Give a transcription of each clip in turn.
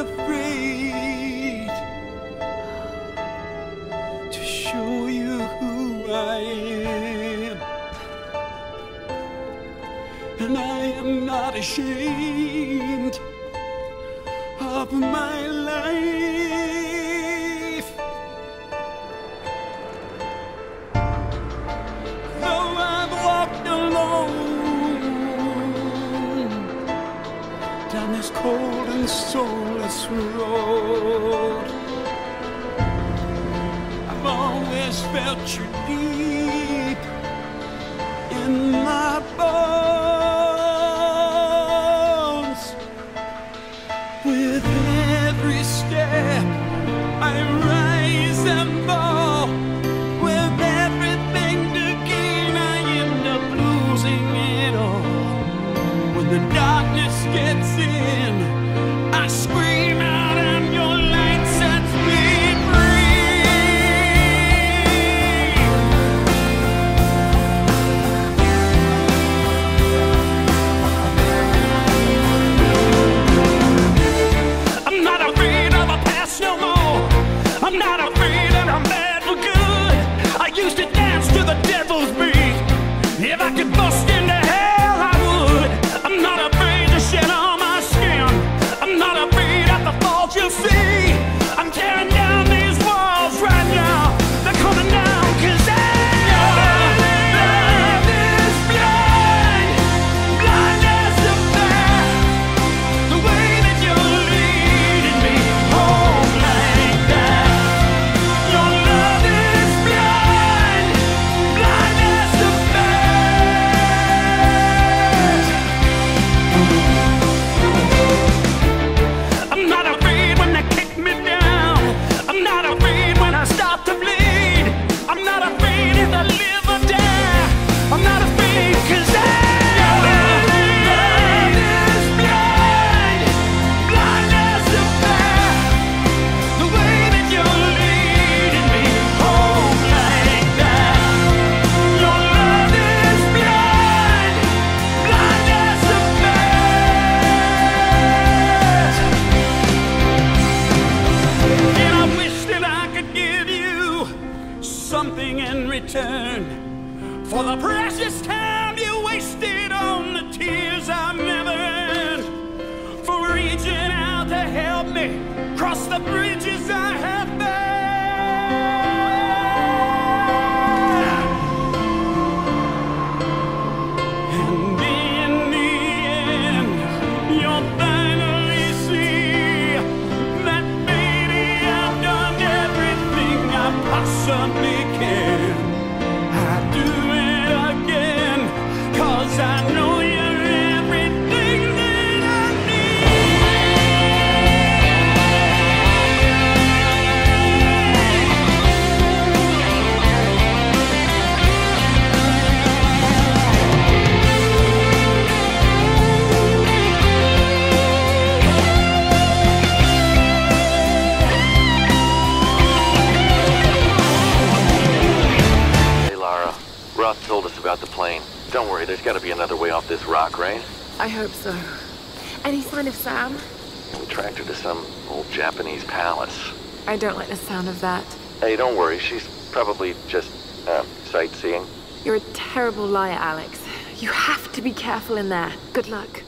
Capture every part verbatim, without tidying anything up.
afraid to show you who I am, and I am not ashamed of my life. Though I've walked alone down this cold and soulless road, I've always felt you deep in my bones. With every step I rise and fall, with everything to gain I end up losing it all. When the darkness gets in, I scream out and your light sets me I'm not afraid that I'm bad for good. I used to dance to the devil's beat. If I could bust into hell, I would. I'm not afraid to shed all my skin. I'm not afraid of the fault you'll see. I'm tearing down these walls right now. They're coming down 'cause I for the precious time you wasted on the tears I've never earned, for reaching out to help me cross the bridges I have burned. And in the end, you'll finally see that baby, I've done everything I possibly can. I know you're everything that I Hey Lara, Roth told us about the plane. Don't worry, there's got to be another way off this rock, right? I hope so. Any sign of Sam? We tracked her to some old Japanese palace. I don't like the sound of that. Hey, don't worry, she's probably just, uh, sightseeing. You're a terrible liar, Alex. You have to be careful in there. Good luck.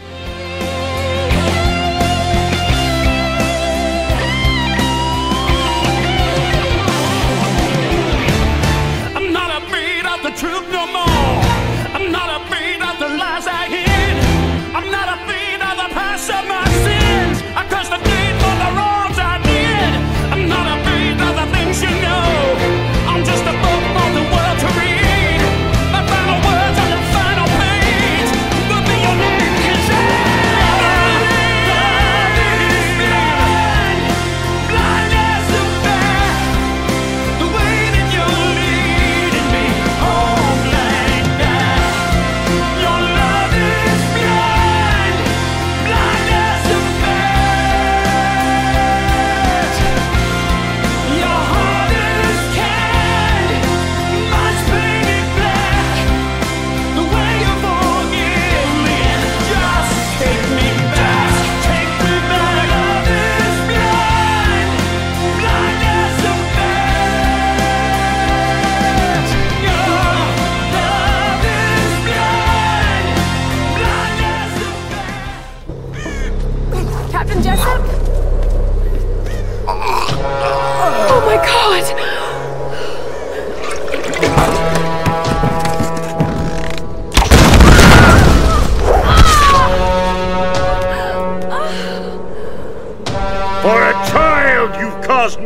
I'm not afraid of the truth no more. I'm not afraid of the lies I hid. I'm not afraid of the past of my sins. I cursed the deed for the wrongs I did. I'm not afraid of the things you know. I'm just a book for the world to read. My final words on the final page will be your name, 'cause I blind as a bat. The way that you're leading me home, like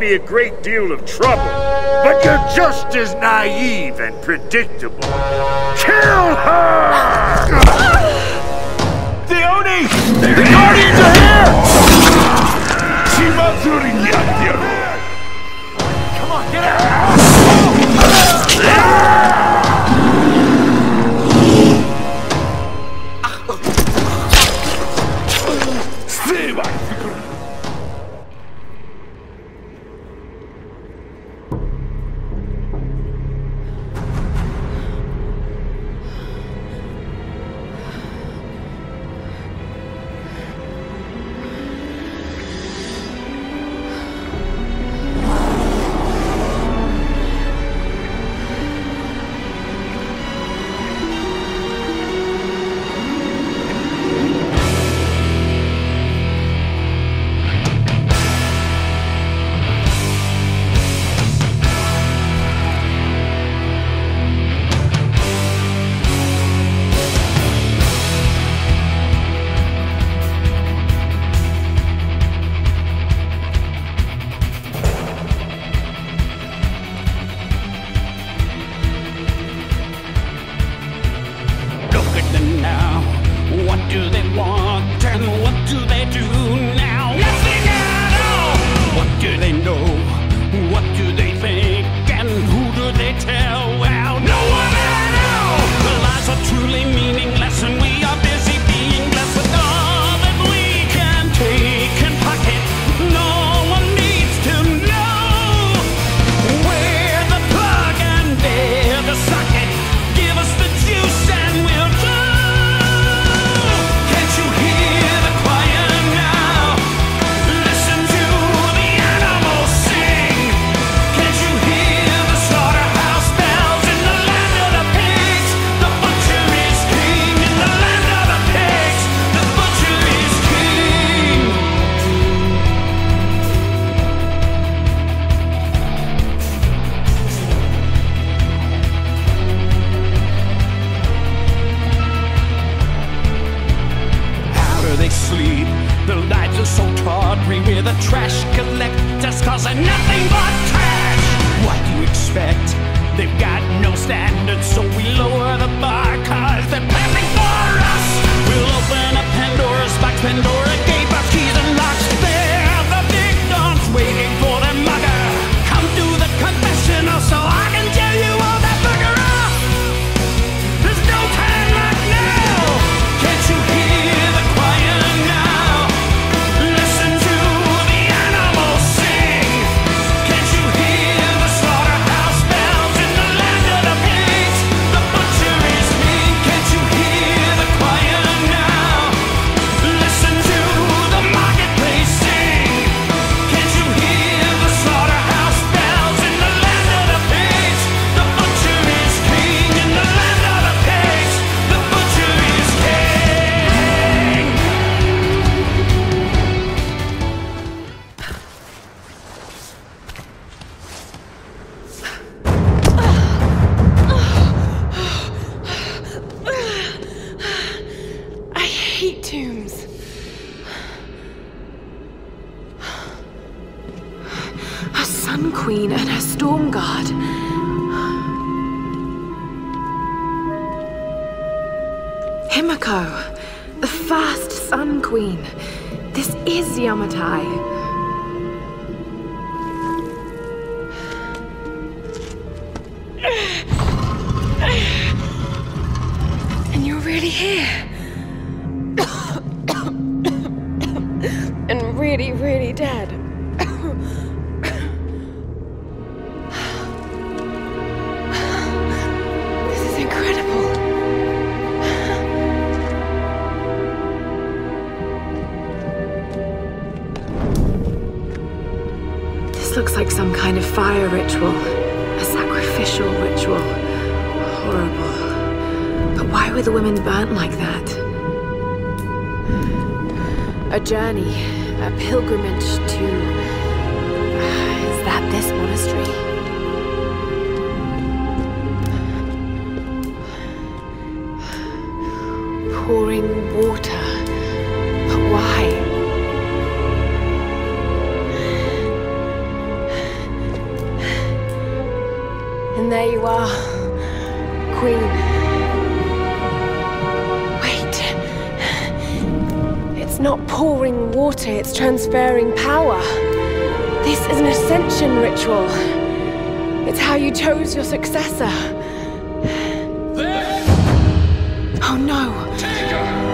me a great deal of trouble, but you're just as naive and predictable. Kill her! The Oni! The Guardians are here! Come on, get out! Queen and her Storm Guard. Himiko, the first Sun Queen. This is Yamatai. And you're really here. And really, really dead. Looks like some kind of fire ritual, a sacrificial ritual. Horrible. But why were the women burnt like that? A journey, a pilgrimage to... Is that this monastery? Pouring water. But why? Queen. Wait. It's not pouring water, it's transferring power. This is an ascension ritual. It's how you chose your successor. Oh no.